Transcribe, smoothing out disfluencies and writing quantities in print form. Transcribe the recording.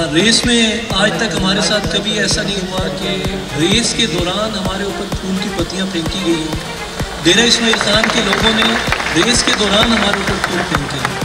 Race में आज तक हमारे साथ कभी ऐसा नहीं हुआ कि रेस के दौरान हमारे ऊपर फूल की पत्तियां फेंकी गई हो। डेरा इस्माइल खान के लोगों ने रेस के दौरान हमारे ऊपर फूल फेंके।